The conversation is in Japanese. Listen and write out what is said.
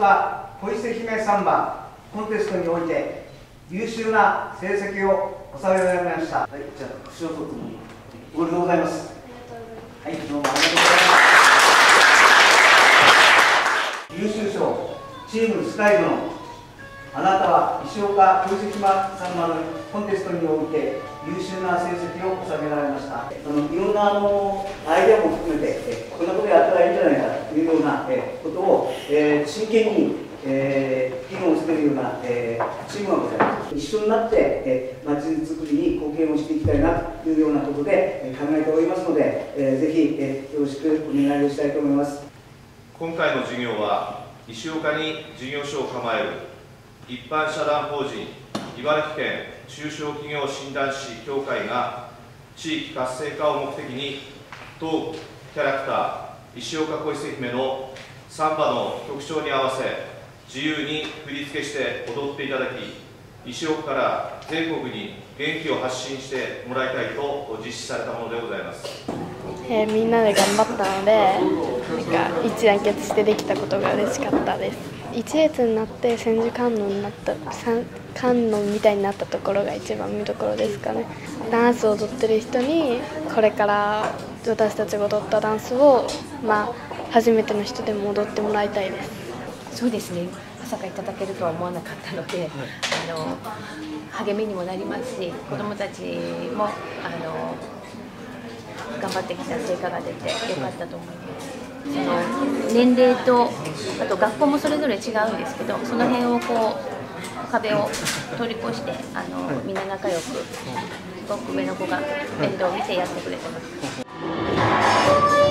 岡小伊勢姫サンバコンテストにおいて優秀な成績を収められました。はい、じゃあ副賞とおめでとうございます。はい、どうもありがとうございます。優秀賞チームスカイ部のあなたは石岡小伊勢姫サンバのコンテストにおいて優秀な成績を収められました。いろんなアイデアも含めてこんなことやったらいいんじゃないかというようなことを真剣に議論をしているようなチームがございます。一緒になってまちづくりに貢献をしていきたいなというようなことで考えておりますので、ぜひよろしくお願いをしたいと思います。 今回の事業は石岡に事業所を構える一般社団法人茨城県中小企業診断士協会が地域活性化を目的に当キャラクター石岡小伊勢姫のサンバの曲調に合わせ自由に振り付けして踊っていただき、石岡から全国に元気を発信してもらいたいと実施されたものでございます。 みんなで頑張ったので、一致団結してできたことが嬉しかったです。一列になって千手観音になった観音みたいになったところが一番見どころですかね。ダンスを踊ってる人にこれから私たちが踊ったダンスを、初めての人でも踊ってもらいたいです。 そうですね、まさかいただけるとは思わなかったので、励みにもなりますし、子どもたちも頑張ってきた成果が出てよかったと思います。その年齢とあと学校もそれぞれ違うんですけど、その辺を壁を通り越してみんな仲良く、すごく上の子が面倒を見てやってくれてます。